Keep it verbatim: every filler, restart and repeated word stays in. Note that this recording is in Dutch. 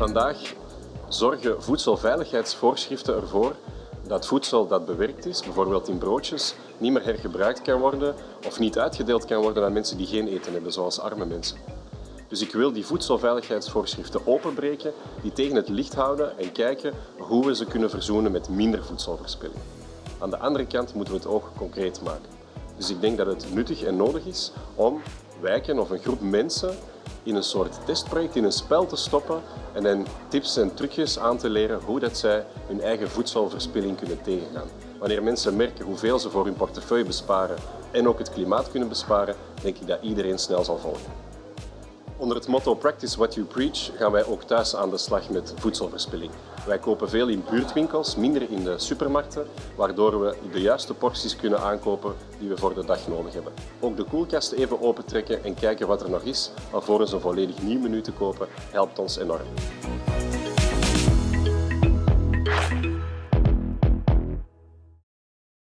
Vandaag zorgen voedselveiligheidsvoorschriften ervoor dat voedsel dat bewerkt is, bijvoorbeeld in broodjes, niet meer hergebruikt kan worden of niet uitgedeeld kan worden aan mensen die geen eten hebben, zoals arme mensen. Dus ik wil die voedselveiligheidsvoorschriften openbreken, die tegen het licht houden en kijken hoe we ze kunnen verzoenen met minder voedselverspilling. Aan de andere kant moeten we het ook concreet maken. Dus ik denk dat het nuttig en nodig is om wijken of een groep mensen in een soort testproject, in een spel te stoppen en hen tips en trucjes aan te leren hoe dat zij hun eigen voedselverspilling kunnen tegengaan. Wanneer mensen merken hoeveel ze voor hun portefeuille besparen en ook het klimaat kunnen besparen, denk ik dat iedereen snel zal volgen. Onder het motto Practice what you preach gaan wij ook thuis aan de slag met voedselverspilling. Wij kopen veel in buurtwinkels, minder in de supermarkten, waardoor we de juiste porties kunnen aankopen die we voor de dag nodig hebben. Ook de koelkast even opentrekken en kijken wat er nog is, alvorens een volledig nieuw menu te kopen, helpt ons enorm.